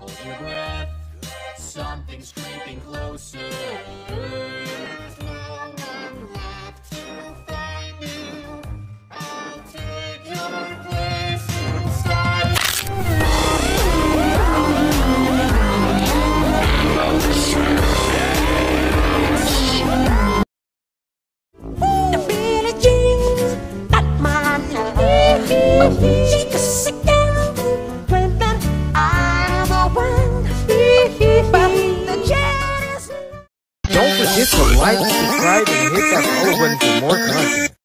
hold your breath. Something's creeping closer. There's no one left to find you. I'll take your place inside. The Billie Jean, not my name. She's a girl, when I'm the one. But the jet is. Don't forget to like, subscribe, and hit that bell button for more content.